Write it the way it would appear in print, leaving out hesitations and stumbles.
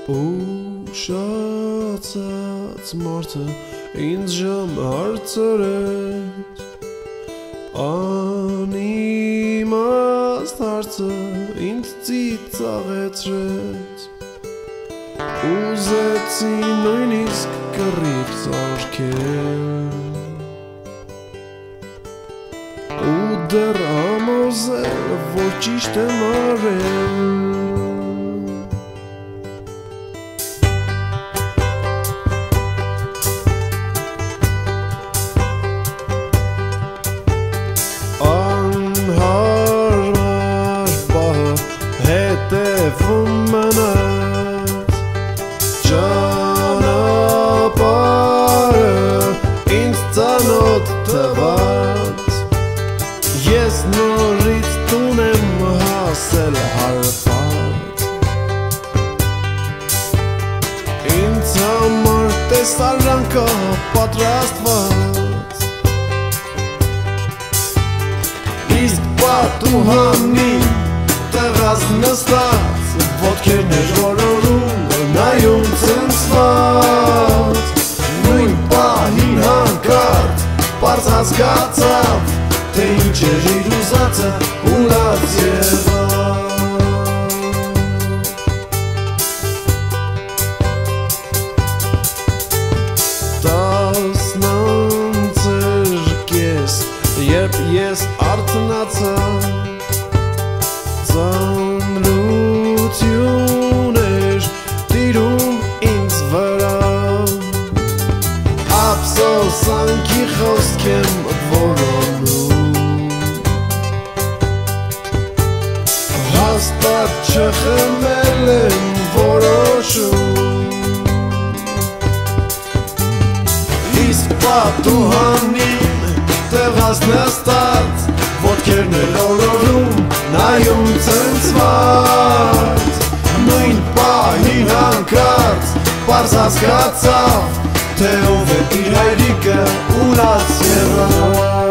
Ուշացած մարդը ինձ ժամ հարցրեց, անիմաստ հարցը ինձ ծիծաղեցրեց, ուզեցի նույնիսկ կռիվ սարքել ու դեռ համոզել, որ ճիշտ եմ արել։ Հետևում մնաց ճանապարհը ինձ ծանոթ թվաց, ես նորից տուն եմ հասել հարբած, ինձ համար տեսարանքը պատրաստված, իսկ պատուհանին տեղած նստած, ոտքերն էր որորում, նայում ցնցված, նույն պահին հանկարծ պարզ հասկացավ, թե ինչ էր իր ուզածը ուլած եղավ։ Տասնանցեր կես, երբ ես արթնացա, ծանրություն էր տիրում ինձ վրա, ափսոսանքի խոսք եմ որոնում, հաստատ չխմել եմ որոշում, իսկ պատուհանին տեղած նստած, ոտքերն էլ օրորում, նայում ցնցված, նույն պահին հանկարծ պարզ հասկացավ, թե ով է իր հայրիկը ուլած եղավ։